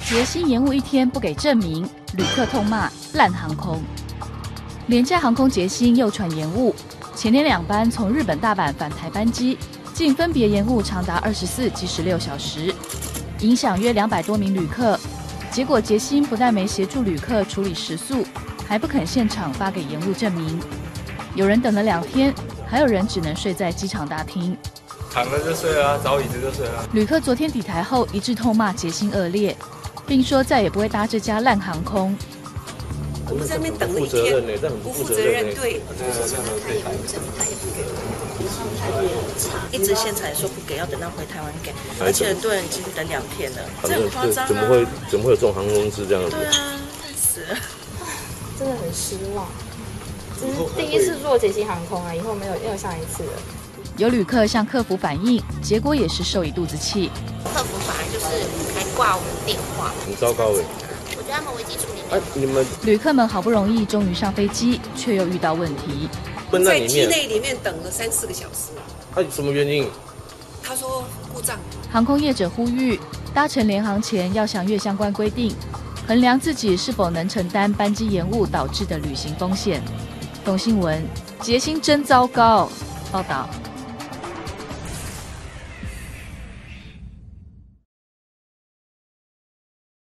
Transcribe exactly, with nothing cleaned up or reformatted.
捷星延误一天不给证明，旅客痛骂烂航空。廉价航空捷星又传延误，前年两班从日本大阪返台班机，竟分别延误长达二十四及十六小时，影响约两百多名旅客。结果捷星不但没协助旅客处理食宿，还不肯现场发给延误证明。有人等了两天，还有人只能睡在机场大厅。 躺了就睡啊，找椅子就睡啊。 旅客昨天抵台后一致痛骂捷星恶劣，并说再也不会搭这家烂航空。 我们在那边等了一天，不负责任，对，一直现场说不给，要等到回台湾给，而且很多人已经等两天了，这很夸张啊！ 怎么会怎么会有这种航空公司这样子？ 对啊，太死了， 真的很失望。这是第一次坐捷星航空啊，以后没有没有上一次了。 有旅客向客服反映，结果也是受一肚子气。 客服反而就是还挂我们电话， 很糟糕哎！ 我觉得他们危机处理啊，你们旅客们好不容易终于上飞机，却又遇到问题。 在机内里面等了三四个小时。 啊，什么原因？ 他说故障。 航空业者呼吁，搭乘联航前要详阅相关规定，衡量自己是否能承担班机延误导致的旅行风险。董新闻，捷星真糟糕。报道。